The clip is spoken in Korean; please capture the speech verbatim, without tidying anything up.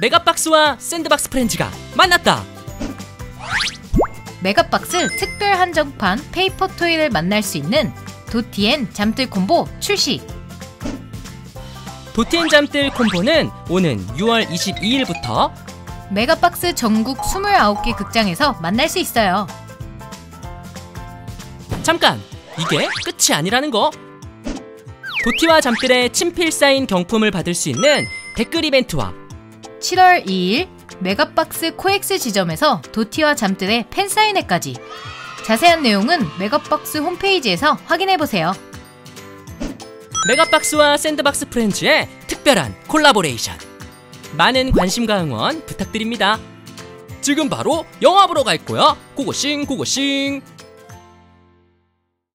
메가박스와 샌드박스 프렌즈가 만났다. 메가박스 특별 한정판 페이퍼 토이를 만날 수 있는 도티앤 잠들 콤보 출시. 도티앤 잠들 콤보는 오는 유월 이십이일부터 메가박스 전국 이십구 개 극장에서 만날 수 있어요. 잠깐! 이게 끝이 아니라는 거! 도티와 잠들의 친필 사인 경품을 받을 수 있는 댓글 이벤트와 칠월 이일 메가박스 코엑스 지점에서 도티와 잠들의 팬사인회까지. 자세한 내용은 메가박스 홈페이지에서 확인해보세요. 메가박스와 샌드박스 프렌즈의 특별한 콜라보레이션, 많은 관심과 응원 부탁드립니다. 지금 바로 영화 보러 갈 거야. 고고싱 고고싱.